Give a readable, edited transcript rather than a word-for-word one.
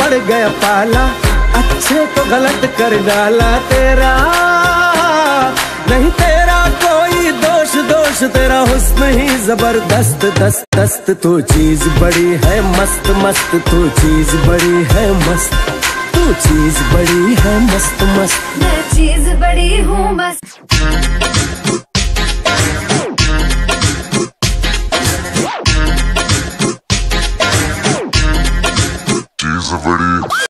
पड़ गया पाला, अच्छे को गलत कर डाला तेरा। नहीं तेरा कोई दोष, दोष तेरा हुस्न ही जबरदस्त दस्त दस्त। तू चीज बड़ी है मस्त मस्त, तू चीज बड़ी है मस्त, तू चीज बड़ी है मस्त मस्त। मैं चीज बड़ी हूँ मस्त। चीज बड़ी